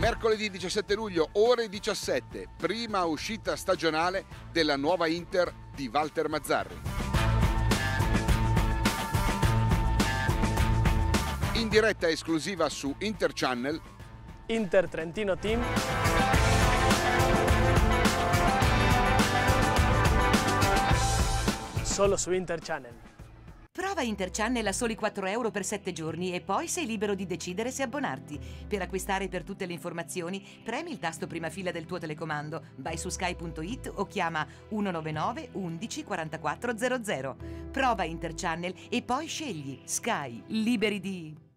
Mercoledì 17 luglio, ore 17, prima uscita stagionale della nuova Inter di Walter Mazzarri. In diretta esclusiva su Inter Channel, Inter Trentino Team. Solo su Inter Channel. Prova Inter Channel a soli 4 euro per 7 giorni e poi sei libero di decidere se abbonarti. Per acquistare per tutte le informazioni, premi il tasto prima fila del tuo telecomando, vai su sky.it o chiama 199 11 44 00. Prova Inter Channel e poi scegli Sky, liberi di...